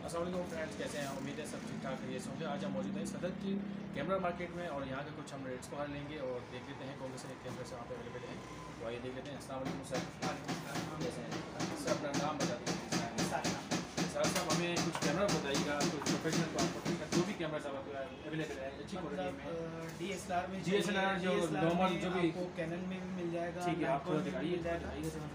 अस्सलाम वालेकुम फ्रेंड्स, कैसे हैं? उम्मीद है सब ठीक ठाक है। ये होंगे। आज हम मौजूद हैं सदर की कैमरा मार्केट में और यहाँ के कुछ हम रेट्स वगैरह लेंगे और देख लेते हैं कौन से कैमरे से वहाँ पे अवेलेबल हैं। तो आइए देख लेते हैं। अस्सलाम वालेकुम सर, कैसे हैं सर? अपना नाम बता दीजिए सर। साहब हमें कुछ कैमरा बताइएगा, कुछ प्रोफेशनल क्वालिटी का जो भी कैमरा साहब अवेलेबल है अच्छी क्वालिटी में। DSLR में DSLR जो नॉर्मल जो भी कैनन में भी मिल जाएगा। ठीक है, आप थोड़ा दिखाइए sir.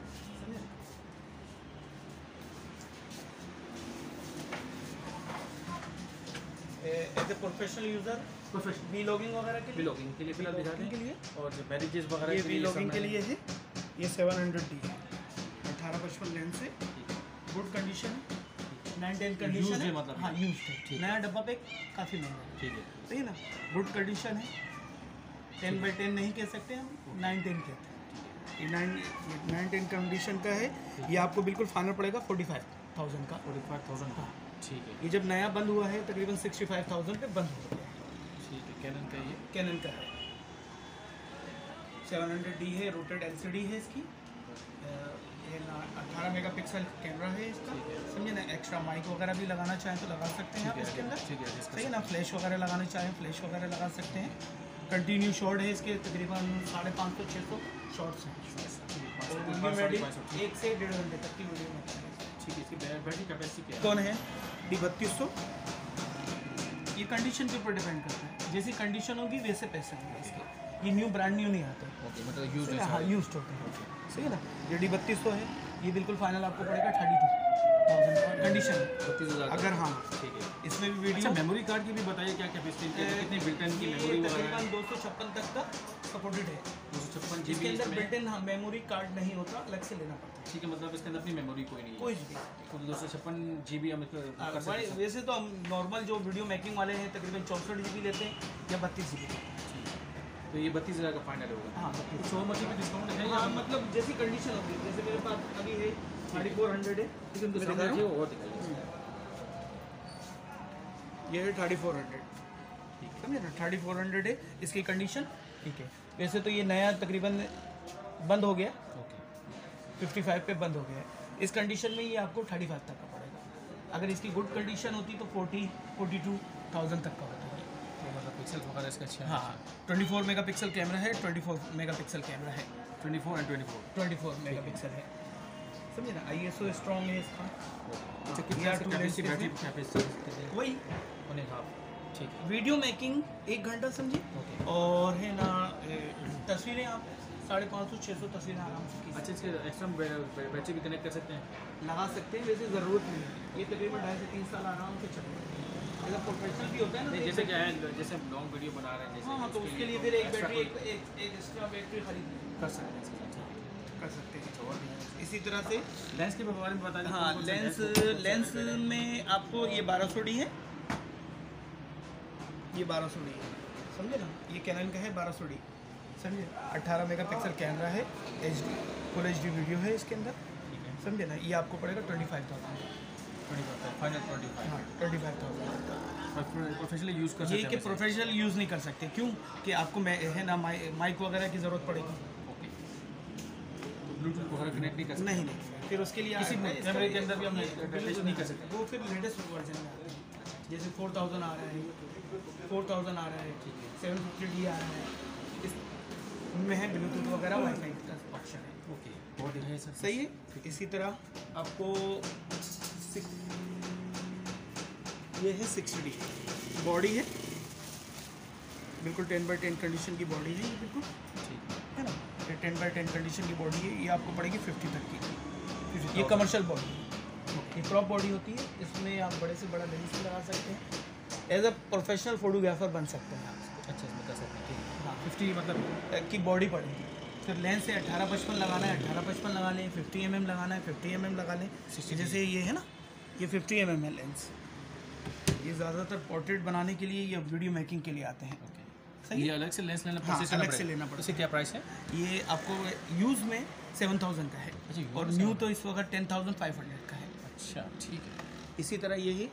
As a professional user professional vlogging वगैरह के लिए फिलहाल दिखा दें के लिए और जो मैरिजेस वगैरह ये के लिए वीलॉगिंग के लिए है। ये 700D है, 18-55 लेंस है, गुड कंडीशन है, 9-10 कंडीशन है, मतलब हाँ यूज है। नया डब्बा पे काफ़ी महंगा है, ठीक है, सही है ना। गुड कंडीशन है, 10x10 नहीं कह सकते हम, 9-10 कहते हैं। ये 9-10 कंडीशन का है। ये आपको बिल्कुल फाइनल पड़ेगा 45,000 का। 45,000 का, ठीक है। ये जब नया बंद हुआ है तकरीबन 65,000 पे बंद हो गया है। ठीक है, कैनन का ये कैनन का है, 700D है, रोटेड LCD है इसकी। ये 18 मेगापिक्सल कैमरा है इसका, समझे ना। एक्स्ट्रा माइक वगैरह भी लगाना चाहें तो लगा सकते हैं आप इसके अंदर, ठीक है, सही है ना। फ्लैश वगैरह लगाना चाहें फ्लैश वगैरह लगा सकते हैं। कंटिन्यू शॉट है इसके, तकरीबन 550-600 शॉट्स हैं। और वीडियो में 1 से 1.5 घंटे तक की वीडियो में। ठीक है, इसकी बैटरी कैपेसिटी क्या है? कौन है D3200। ये कंडीशन के ऊपर डिपेंड करता है, जैसी कंडीशन होगी वैसे पैसे होंगे इसके। ये न्यू ब्रांड न्यू नहीं आता, ओके, मतलब यूज है, हाँ यूज होते हैं, सही है ना। ये D3200 है, ये बिल्कुल फाइनल आपको पड़ेगा 32,000 कंडीशन 32,000 अगर, हाँ ठीक है। इसमें भी अच्छा, वीडियो मेमोरी कार्ड की भी बताइए क्या कैपेसिटी है, कितनी बिल्ट-इन की मेमोरी वगैरह है? तकरीबन 256 तक का सपोर्टेड है। 256 इसके GB अंदर में, बिल्ट-इन हाँ मेमोरी कार्ड नहीं होता, अलग से लेना पड़ता है। ठीक है, मतलब इसके अंदर अपनी मेमोरी कोई नहीं है, कोई भी तो 256 GB हम इसको कर सकते हैं। वैसे तो हम नॉर्मल जो वीडियो मेकिंग वाले हैं तकरीबन 64 GB लेते हैं या 32 GB। तो ये 32,000 का फाइनल होगा। हाँ, कुछ और मतलब डिस्काउंट है? हाँ मतलब जैसी कंडीशन होगी, जैसे मेरे पास अभी है 3400 है, ठीक है, तो सामने रखिए और दिखाइए। ये है 3400, समझे ना। 3400 है इसकी कंडीशन, ठीक है। वैसे तो ये नया तकरीबन बंद हो गया, ओके, 55 पे बंद हो गया है। इस कंडीशन में ये आपको 35 तक का पड़ेगा। अगर इसकी गुड कंडीशन होती तो 42,000 तक का होता है। तो मतलब पिक्सल वगैरह इसका अच्छा है। हाँ, 24 मेगापिक्सल कैमरा है, 24 मेगापिक्सल कैमरा है, 24 and 24 मेगापिक्सल है, समझे ना। ISO स्ट्रॉन्ग है इसका। अच्छा, कितनी कैपेसिटी, बैटरी कैपेसिटी? वही 1.5, ठीक है। वीडियो मेकिंग 1 घंटा समझिए, ओके। और है ना तस्वीरें आप 550-600 तस्वीरें आराम से खींच अच्छा, इसके एक्स्ट्रा बैटरी भी कनेक्ट कर सकते हैं? लगा सकते हैं, वैसे ज़रूरत नहीं है। ये तकरीबन 2.5 से 3 साल आराम से चलेगा। अगर प्रोफेशनल भी होता है ना, नहीं, जैसे क्या है, जैसे हम लॉन्ग वीडियो बना रहे हैं जैसे, हाँ तो उसके लिए फिर एक बैटरी एक एक्स्ट्रा बैटरी खरीद कर सकते हैं इसके लिए। कर सकते हैं। इसी तरह से लेंस के बारे में बता दीजिए। हाँ, कौन-कौन से लेंस में आपको ये 1200D है, ये 1200D है, समझे ना। ये कैनन का है 1200D, समझे। 18 मेगापिक्सल कैमरा है, HD फुल HD वीडियो है इसके अंदर, ठीक है, समझे ना। ये आपको पड़ेगा 25,000, 25 फाइनल 25। हाँ 25,000। प्रोफेशनली यूज़ कर सकते ये हैं कि वैसे? प्रोफेशनल यूज़ नहीं कर सकते, क्यों कि आपको है ना माइक वगैरह की ज़रूरत पड़ेगी। ओके, तो ब्लूटूथ वगैरह कनेक्ट नहीं कर सकते? नहीं, फिर उसके लिए किसी कैमरे के अंदर भी हम अटैच नहीं कर सकते? वो फिर लेटेस्ट वर्जन में आता है, जैसे 4000 आ रहा है, 4000 आ रहा है, 750D आ रहा है, इसमें है ब्लूटूथ वगैरह वाईफाई का ऑप्शन है। ओके, बहुत बढ़िया है सर, सही है। इसी तरह आपको ये है 60D बॉडी है, बिल्कुल 10x10 कंडीशन की बॉडी है, ये बिल्कुल ठीक है ना। ये 10x10 कंडीशन की बॉडी है, ये आपको पड़ेगी 50 तक की। ये कमर्शियल बॉडी है, ये क्रॉप बॉडी होती है, इसमें आप बड़े से बड़ा लेंस भी लगा सकते हैं। एज अ प्रोफेशनल फोटोग्राफर बन सकते हैं आप। अच्छा, इसमें कर सकते हैं, ठीक है। हाँ, 50 मतलब की बॉडी पड़ेगी। फिर लेंस से 18-55 लगाना है, 18-55 लगा लें, 50 mm लगाना है, 50 mm लगा लें। जैसे ये है ना, ये 50 mm है लेंस। ये ज़्यादातर पोर्ट्रेट बनाने के लिए या वीडियो मेकिंग के लिए आते हैं। ओके, सही ये है? अलग से लेंस लेना हाँ, पड़ेगा? अलग से लेना पड़ेगा। इससे क्या प्राइस है? ये आपको यूज़ में 7,000 का है, अच्छा, यूज़ और में न्यू तो इस वक्त 10,500 का है। अच्छा, ठीक है। इसी तरह ये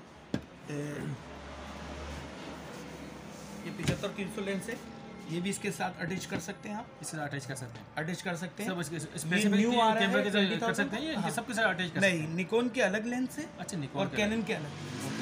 75-300 लेंस है, ये भी इसके साथ अटैच कर सकते हैं आप। इससे अटैच कर सकते हैं? अटैच कर सकते हैं। सब इसके ये स्पेसिफिक न्यू आ रहा कैमरे है के साथ कर 20,000 सकते हैं या इनके हाँ। सबके साथ अटैच कर सकते हैं? नहीं, निकॉन के अलग लेंस है अच्छा, निकॉन और कैनन के अलग लेंस है।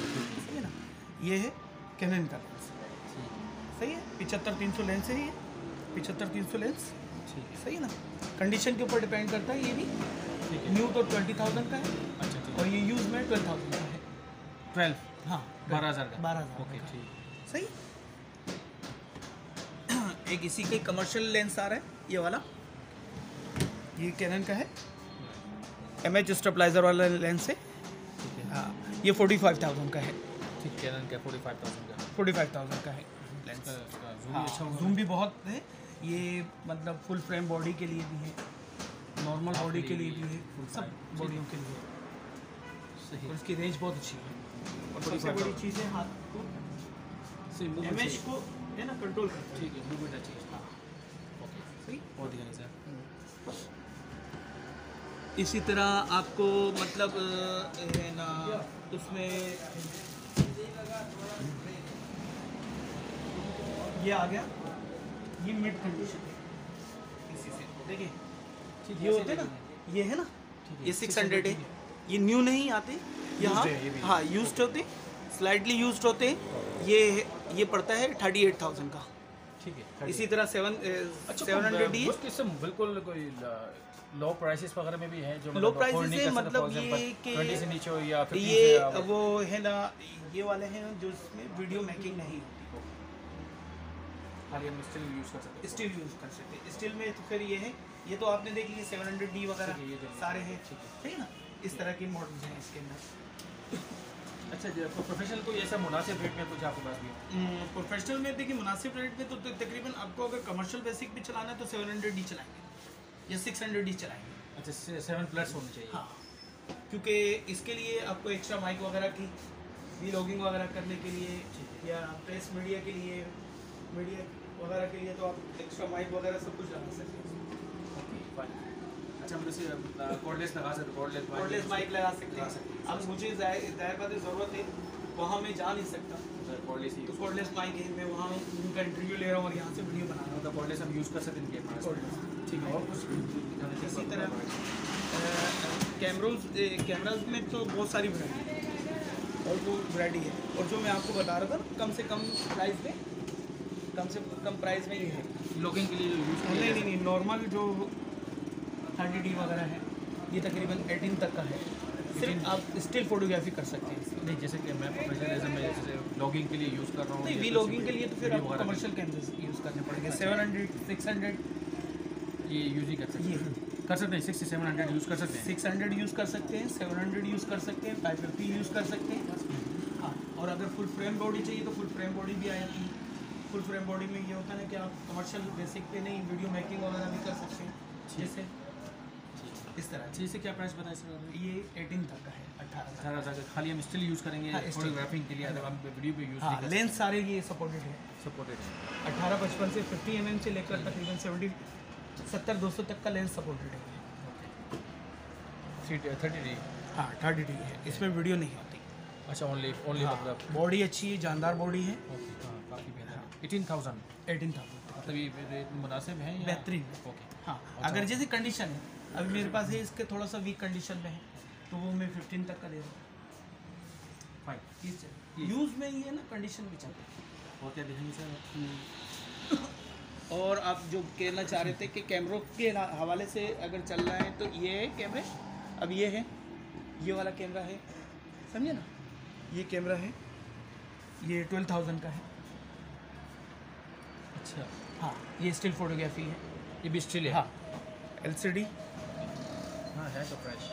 ये है कैनन का लेंस, सही है। 75-300 लेंस है ये, 75-300 लेंस, ठीक है, सही है ना। कंडीशन के ऊपर डिपेंड करता है। ये भी ठीक है। न्यू तो 20,000 का है अच्छा ठीक और ये यूज़ में 12,000 का है। 12, हाँ 12,000 का, 12,000 ओके का, ठीक। सही। एक इसी का कमर्शियल लेंस आ रहा है ये वाला, ये कैनन का है, MH स्टेबलाइजर वाला लेंस है। ठीक है, हाँ ये 45,000 का है, ठीक, कैनन का 45,000 का 45,000 का है लेंस। इसका जूम भी हाँ, अच्छा होगा। जूम भी बहुत है। ये मतलब फुल फ्रेम बॉडी के लिए भी है, नॉर्मल बॉडी के लिए भी है, सब बॉडियों के लिए। सही और इसकी रेंज बहुत अच्छी है। और सबसे 45,000 बड़ी चीज़ है हाथ को सही मूवमेंट MH को है ना कंट्रोल करता है। ठीक है, मूवमेंट अच्छी है। हाँ ओके, सही। और दिखाइए सर। इसी तरह आपको मतलब है ना उसमें ये आ गया, ये मिड कंडीशन है। इसी से देखिए ठीक ये होते हैं ना, ये है ना, ठीक है, ये 600 है। ये न्यू नहीं आते यहाँ, है ये भी। हाँ यूज्ड होते, स्लाइटली यूज्ड होते हैं। ये पड़ता है 38,000 का। ठीक है, इसी तरह 700D उसके सब बिल्कुल कोई लो प्राइसेस वगैरह में भी है जो लो afford प्राइसेस नहीं है, कर सकते, मतलब for example, ये कि 20 से नीचे हो या 15 ये से आप- वो है ना, ये वाले हैं जो इसमें वीडियो मेकिंग नहीं होती, खाली हम स्टिल यूज कर सकते हैं। स्टिल यूज कर सकते हैं। स्टिल में तो फिर ये है, ये तो आपने देख लिया 700D वगैरह ठीक है, ये देख लिया। सारे हैं, ठीक है। ठीक है ना। इस तरह के मॉडल्स हैं इसके अंदर। अच्छा, जो प्रोफेशनल को ऐसा मुनासिब रेट में कुछ आपके पास भी है? प्रोफेशनल में देखिए मुनासिब रेट में तो तकरीबन आपको अगर कमर्शियल बेसिक भी चलाना है तो 700D चलाएंगे या 600D चलाएंगे। अच्छा, 7 प्लस होनी चाहिए। हाँ, क्योंकि इसके लिए आपको एक्स्ट्रा माइक वगैरह की वीलॉगिंग वगैरह करने के लिए या प्रेस मीडिया के लिए, मीडिया वगैरह के लिए तो आप एक्स्ट्रा माइक वगैरह सब कुछ लगा सकते हैं। Okay, fine. अच्छा, हम जैसे कॉर्डलेस लगा सकते, कॉर्डलेस माइक लगा सकते हैं। अब मुझे जाहिर बात है ज़रूरत है, वहाँ मैं जा नहीं सकता, कॉर्डलेस ही तो कॉर्डलेस माइक है, मैं वहाँ उनका इंटरव्यू ले रहा हूँ और यहाँ से वीडियो बना रहा हूँ। मतलब कॉर्डलेस हम यूज़ कर सकते हैं इनके पास। Cordless। ठीक है, और कुछ दिखाने के इसी बाद तरह कैमराज में तो बहुत सारी वैरायटी है और वो वैरायटी है। और जो मैं आपको बता रहा था ना, कम से कम प्राइस में, कम से कम प्राइस में ये है। ब्लॉगिंग के लिए यूज़ नहीं, नॉर्मल जो 30D वगैरह है ये तकरीबन 18 तक का है। सिर्फ आप स्टिल फोटोग्राफी कर सकते हैं इसमें। नहीं, जैसे कि मैं प्रोफेशनलिज्म में जैसे ब्लॉगिंग के लिए यूज़ कर रहा हूँ। नहीं, या वीलॉगिंग के लिए तो फिर वीडियो आपको वगैरह कमर्शियल कैमरे यूज़ करने पड़ेंगे। 700, 600 ये यूज़ ही कर सकते ये हैं। कर सकते हैं 600 से 700 यूज़ कर सकते हैं। 600 यूज़ कर सकते हैं, 700 यूज़ कर सकते हैं, 550 यूज़ कर सकते हैं। हाँ, और अगर फुल फ्रेम बॉडी चाहिए तो फुल फ्रेम बॉडी भी आ जाती है। फुल फ्रेम बॉडी में ये होता है ना कि आप कमर्शियल बेसिक पे नहीं, वीडियो मेकिंग वगैरह भी कर सकते हैं। जैसे इस तरह अच्छा, इससे क्या प्राइस बताया सर? ये 18 तक का है, 18 18,000 का। खाली हम स्टिल यूज़ करेंगे हाँ, still। फोटोग्राफिंग के लिए, अगर हम वीडियो पे यूज़ हाँ, नहीं कर लेंस सारे ये सपोर्टेड है। सपोर्टेड। 18-55 से 50 mm से लेकर तकरीबन 70-200 तक का लेंस सपोर्टेड है। 30D। हाँ 30D है, इसमें वीडियो नहीं होती। अच्छा, ओनली मतलब बॉडी अच्छी है, जानदार बॉडी है। ओके, हाँ, काफ़ी बेहतर। 18,000 18,000 मतलब ये रेट मुनासिब है या? बेहतरीन। ओके, हाँ, अगर जैसे कंडीशन है, अभी मेरे पास है इसके थोड़ा सा वीक कंडीशन में है तो वो मैं 15 तक का दे रहा हूँ। फाइन। यूज़ में ये ना कंडीशन भी चलती है। और क्या दिखाएंगे सर? और आप जो कहना चाह रहे थे कि कैमरों के हवाले से अगर चल रहा है तो ये है कैमरे। अब ये है, ये वाला कैमरा है, समझे ना, ये कैमरा है, ये 12,000 का है। अच्छा, हाँ, ये स्टिल फोटोग्राफी है। ये भी स्टिल है? हाँ, LCD हाँ, है तो फ्रेश।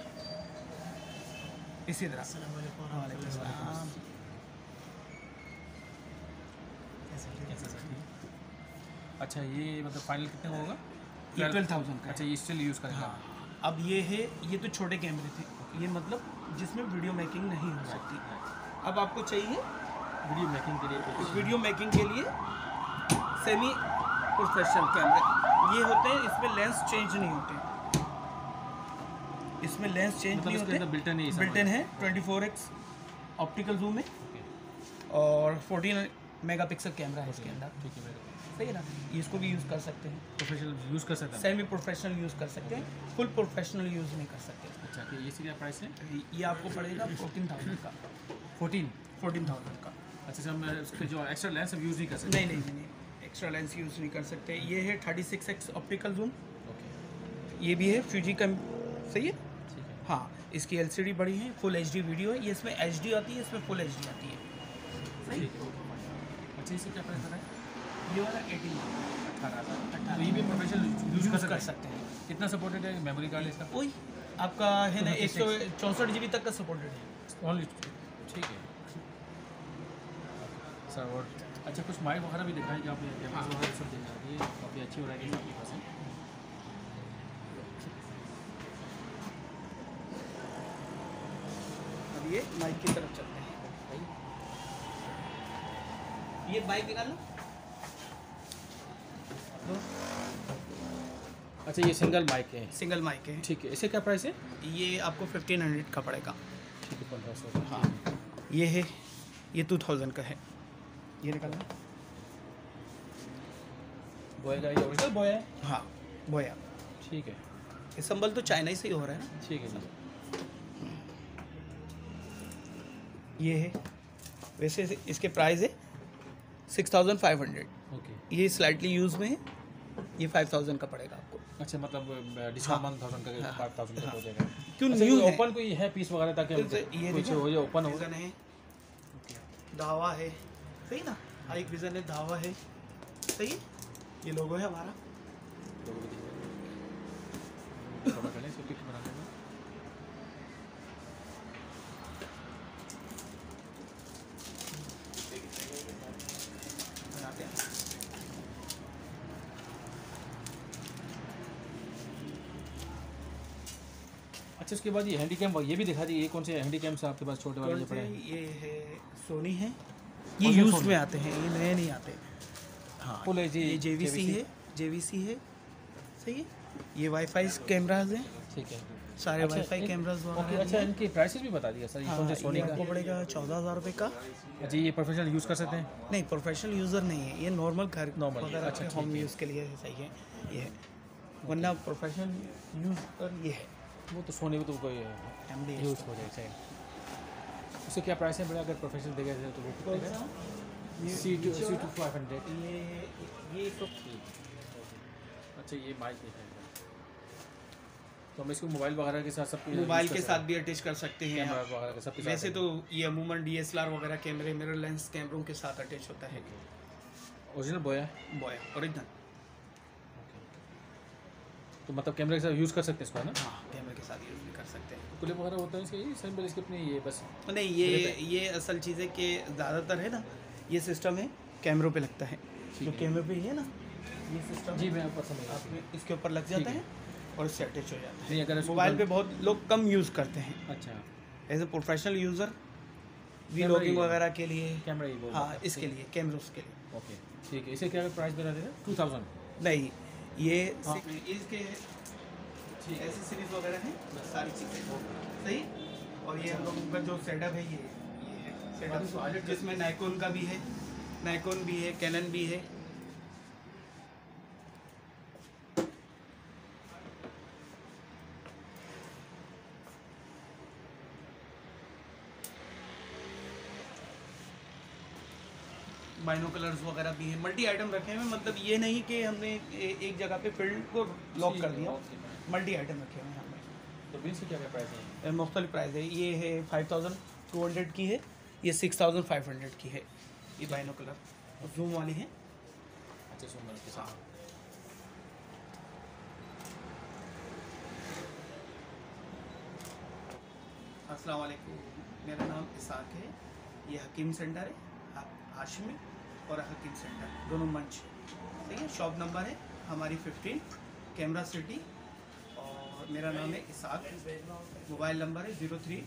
इसी तरह। वालेकुम अस्सलाम। अच्छा, ये मतलब फाइनल कितने का होगा? ये 12,000 का है। अच्छा, ये स्टिल यूज़ करेंगे? हाँ, अब ये है, ये तो छोटे कैमरे थे, ये मतलब जिसमें वीडियो मेकिंग नहीं हो सकती। अब आपको चाहिए वीडियो मेकिंग के लिए कुछ? वीडियो मेकिंग के लिए सेमी प्रोफेशनल कैमरे ये होते हैं, इसमें लेंस चेंज नहीं होते, इसमें लेंस चेंज मतलब नहीं इसके होते। अंदर बिल्टन है? बिल्टन है, 24x ऑप्टिकल जूम है ओके, और 14 मेगापिक्सल कैमरा है इसके अंदर। ठीक है, मेरे सही है ना, इसको भी यूज़ कर सकते हैं, प्रोफेशनल यूज़ कर सकते हैं। सेमी प्रोफेशनल यूज़ कर सकते हैं, फुल प्रोफेशनल यूज़ नहीं कर सकते। अच्छा, कि इसकी क्या प्राइस है? ये आपको पड़ेगा 14,000 का। 14? 14,000 का। अच्छा सर, मैं उसके जो एक्स्ट्रा लेंस यूज़ नहीं कर सकते? नहीं, एक्स्ट्रा लेंस यूज़ नहीं कर सकते। ये है 36x ऑप्टिकल जूम, ओके, ये भी है फ्यूजी का, सही है। ठीक है। हाँ, इसकी LCD बड़ी है, फुल HD वीडियो है। ये इसमें HD आती है, इसमें फुल HD आती है, सही। ठीक है, ओके। अच्छा, इससे क्या प्राइस है? ये वाला 18,000। तो ये भी प्रोफेशनल यूज़ यूज़ कर कर सकते सकते हैं। हैं? कितना सपोर्टेड है मेमोरी कार्ड इसका? वही आपका है ना 256 164 GB तक का सपोर्टेड है। ओनली, ठीक है सर। और अच्छा, कुछ माइक वगैरह भी दिखाएंगे आप? हाँ। वगैरह सब दिखाएंगे, काफ़ी अच्छी वैरायटी है आपके पास है। अब ये माइक की तरफ चलते हैं। ये माइक निकाल लो। अच्छा, ये सिंगल माइक है? सिंगल माइक है। ठीक है। इससे क्या प्राइस है? ये आपको 1500 का पड़ेगा। ठीक है, 1500। हाँ, ये है, ये 2000 का है। ये निकालना। बॉय का ये ओरिजिनल बॉय है? हाँ, बोया। ठीक है, ये संबल तो चाइना से ही हो रहा है ना। ठीक है जी। ये है, वैसे इसके प्राइस है 6500। ओके। ये स्लाइटली यूज़ में है, ये 5000 का पड़ेगा आपको। अच्छा, मतलब डिस्काउंट 1000 का, 5000 तक हो जाएगा। क्यों अच्छा, न्यू ये है? ओपन कोई है पीस वगैरह, ताकि तो ये कुछ देखो, हो, ये ओपन हो? विजन है, धावा है, सही ना। हाई विजन है, धावा है, सही है। ये लोगो है हमारा। इसको पिक बना देंगे। बनाते हैं। अच्छा, उसके बाद ये हैंडी कैम, ये भी दिखा दीजिए। ये कौन से हैंडी कैम्स आपके पास छोटे वाले कौन जो पड़े से? हैं? ये है सोनी है, ये कौन सा यूज Sony? में आते हैं, ये नए नहीं आते। हाँ, Full HD ये JVC है, JVC है, सही है। ये वाईफाई कैमराज हैं, ठीक है, सारे अच्छा, वाईफाई कैमराज ओके। अच्छा, इनकी प्राइसेस भी बता दिया सर। ये कौन से सोनी ये का? आपको पड़ेगा 14,000 रुपये का। जी, ये प्रोफेशनल यूज़ कर सकते हैं? नहीं, प्रोफेशनल यूज़र नहीं है, ये नॉर्मल घर Normal, वगैरह अच्छा, के ठीक होम है। यूज़ के लिए सही है ये है। वरना प्रोफेशनल यूज़ पर ये है। वो तो सोनी में तो कोई फैमिली यूज़ हो जाएगा, सही। उससे क्या प्राइस है बड़ा, अगर प्रोफेशनल देगा जाए तो वो कितने का? C2 500। ये तो अच्छा, ये माइक है, तो हम इसको मोबाइल वगैरह के साथ सब मोबाइल के साथ भी अटैच कर सकते हैं कैमरा आप। वगैरह के सब के साथ वैसे है। तो ये अमूमन DSLR वगैरह कैमरे, मिरर लेंस कैमरों के साथ अटैच होता है। ओरिजिनल बॉय है? Boy original. तो मतलब कैमरे के साथ यूज़ कर सकते हैं इसको, है ना? हाँ, कैमरे के साथ यूज़ भी कर सकते हैं। क्लिप वगैरह होता है इसके? सिंपल इसके अपनी ये बस? नहीं, ये असल चीज़ है कि ज़्यादातर है ना, ये सिस्टम है कैमरों पे लगता है। जो कैमरे पे है ना, ये सिस्टम जी, मैं ऊपर समझ आप इसके ऊपर लग जाता है और इससे अटैच हो जाता है। नहीं, अगर इसको मोबाइल पे बहुत लोग कम यूज़ करते हैं। अच्छा, as a professional user, camera vlogging ही है। वगैरह के लिए। कैमरा ही बोल? हाँ, इसके लिए, कैमरों के लिए। ओके, ठीक है। इसे क्या प्राइस बता देगा? 2000? नहीं, ये हाँ। इसके ऐसी सीरीज वगैरह हैं, सारी चीज़ें सही। और ये हम लोगों का जो सेटअप है, ये है सेटअप, जिसमें नाइकोन का भी है, नाइकोन भी है, कैनन भी है। बाइनोकुलर्स वगैरह भी है, मल्टी आइटम रखे हुए हैं। मतलब ये नहीं कि हमने एक जगह पे फील्ड को लॉक कर दिया, मल्टी आइटम रखे हुए हैं हमने। तो बीस की क्या प्राइस है? मुख्तलिफ प्राइस है। ये है 5200 की है, ये 6500 की है। ये बाइनोकुलर जूम वाली है। अच्छा, सुन के साथ। अस्सलाम वालेकुम, मेरा नाम इसाक है। ये हकीम सेंटर है, हाशमी और हकीम सेंटर दोनों मंच, सही है। शॉप नंबर है हमारी 15 कैमरा सिटी, और मेरा नाम है इसाक। मोबाइल नंबर है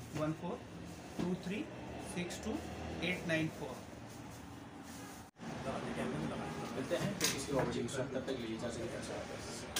031423628894। मिलते हैं तो किसी और वीडियो के साथ, तब तक के लिए इजाज़त दीजिए।